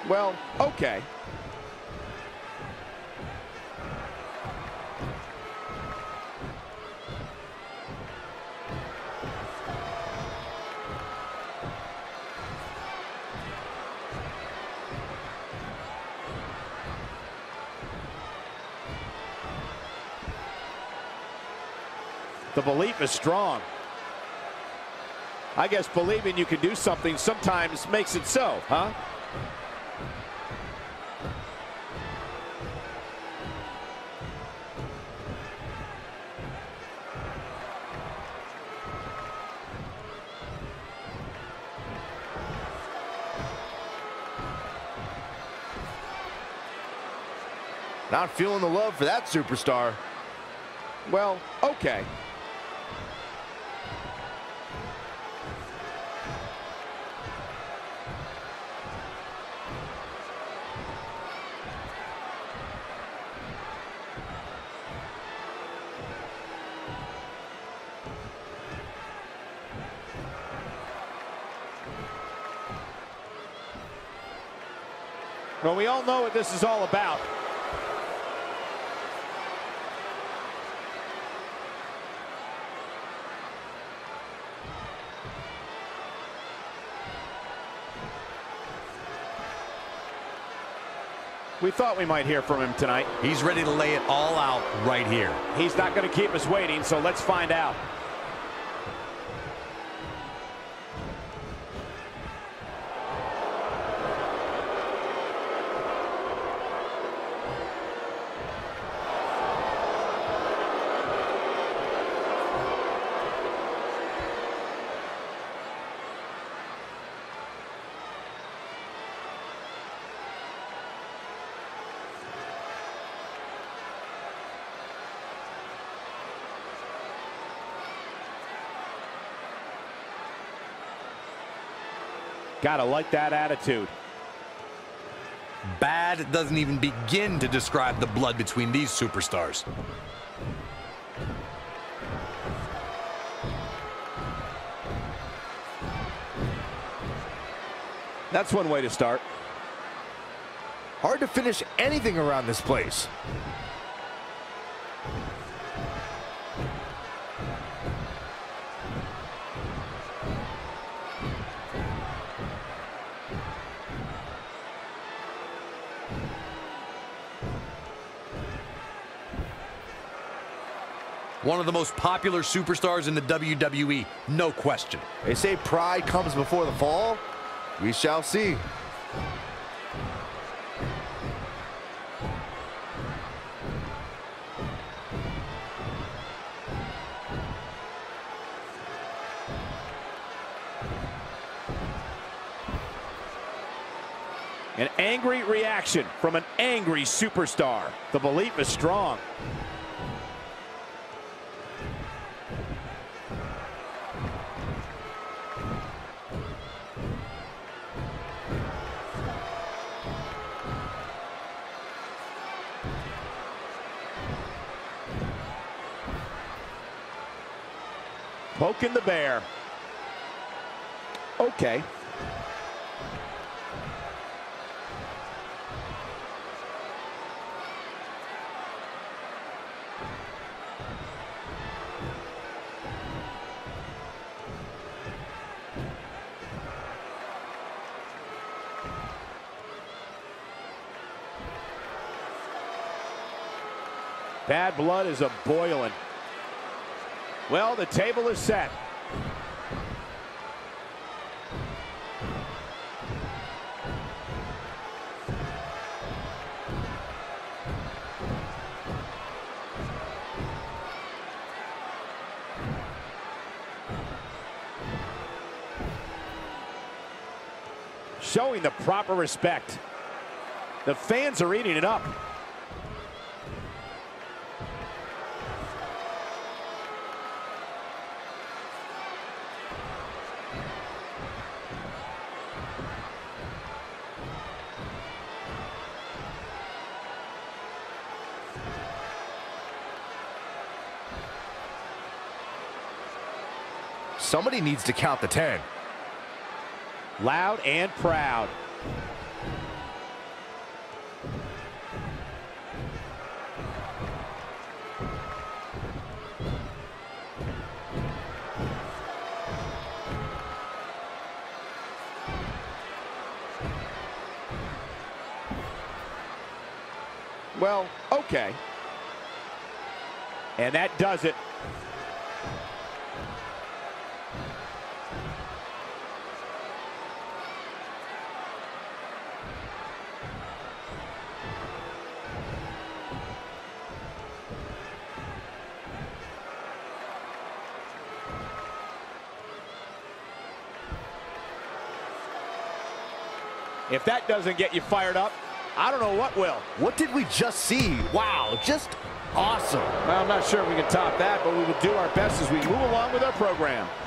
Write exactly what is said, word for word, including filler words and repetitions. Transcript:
Well, okay. The belief is strong. I guess believing you can do something sometimes makes it so, huh? Not feeling the love for that superstar. Well, okay. Well, we all know what this is all about. We thought we might hear from him tonight. He's ready to lay it all out right here. He's not going to keep us waiting, so let's find out. Gotta like that attitude. Bad doesn't even begin to describe the blood between these superstars. That's one way to start. Hard to finish anything around this place. One of the most popular superstars in the W W E, no question. They say pride comes before the fall. We shall see. An angry reaction from an angry superstar. The belief is strong. Poking the bear. Okay. Bad blood is a boiling. Well, the table is set. Showing the proper respect. The fans are eating it up. Somebody needs to count the ten. Loud and proud. Well, okay. And that does it. If that doesn't get you fired up, I don't know what will. What did we just see? Wow, just awesome. Well, I'm not sure if we can top that, but we will do our best as we move along with our program.